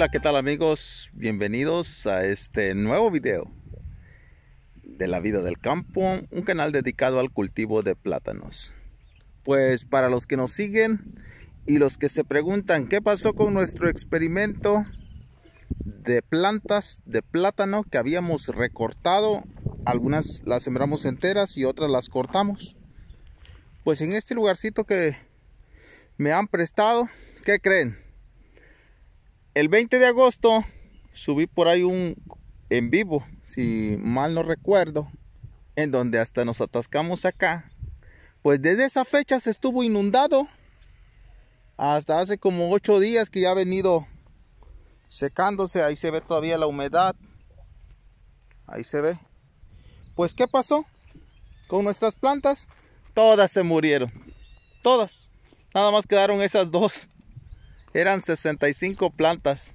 Hola, ¿qué tal amigos? Bienvenidos a este nuevo video de la vida del campo, un canal dedicado al cultivo de plátanos. Pues para los que nos siguen y los que se preguntan qué pasó con nuestro experimento de plantas de plátano que habíamos recortado, algunas las sembramos enteras y otras las cortamos. Pues en este lugarcito que me han prestado, ¿qué creen? El 20 de agosto subí por ahí un en vivo, si mal no recuerdo, en donde hasta nos atascamos acá. Pues desde esa fecha se estuvo inundado. Hasta hace como 8 días que ya ha venido secándose. Ahí se ve todavía la humedad. Ahí se ve. Pues ¿qué pasó con nuestras plantas? Todas se murieron. Todas. Nada más quedaron esas dos. Eran 65 plantas.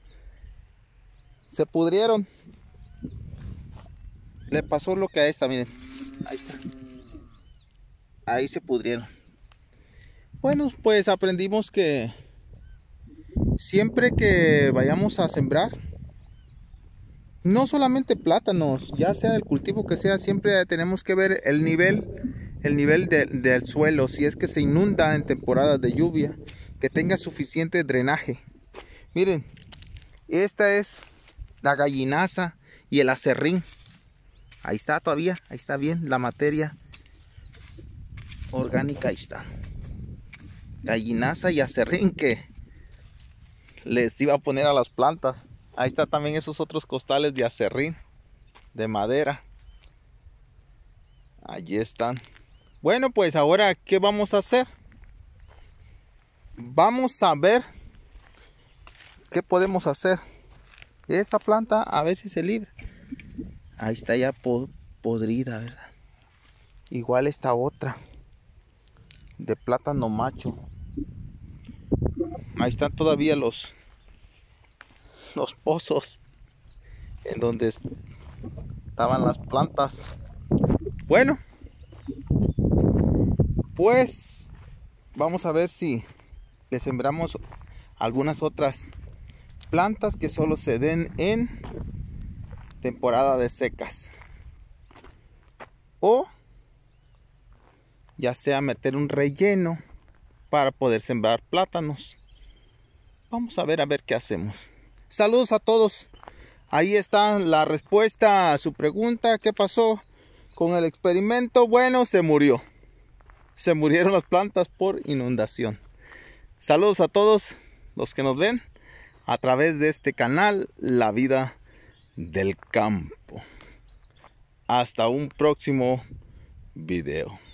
Se pudrieron. Le pasó lo que a esta, miren. Ahí está. Ahí se pudrieron. Bueno, pues aprendimos que siempre que vayamos a sembrar, no solamente plátanos, ya sea el cultivo que sea, siempre tenemos que ver el nivel del suelo. Si es que se inunda en temporadas de lluvia, que tenga suficiente drenaje. Miren, esta es la gallinaza y el aserrín. Ahí está todavía, ahí está bien la materia orgánica, ahí está. Gallinaza y aserrín que les iba a poner a las plantas. Ahí está también esos otros costales de aserrín, de madera. Allí están. Bueno, pues ahora, ¿qué vamos a hacer? Vamos a ver qué podemos hacer. Esta planta a ver si se libra. Ahí está ya podrida, ¿verdad? Igual esta otra de plátano macho. Ahí están todavía los pozos en donde estaban las plantas. Bueno, pues vamos a ver si le sembramos algunas otras plantas que solo se den en temporada de secas, o ya sea meter un relleno para poder sembrar plátanos. Vamos a ver qué hacemos. Saludos a todos. Ahí está la respuesta a su pregunta. ¿Qué pasó con el experimento? Bueno, se murió. Se murieron las plantas por inundación. Saludos a todos los que nos ven a través de este canal, La Vida del Campo. Hasta un próximo video.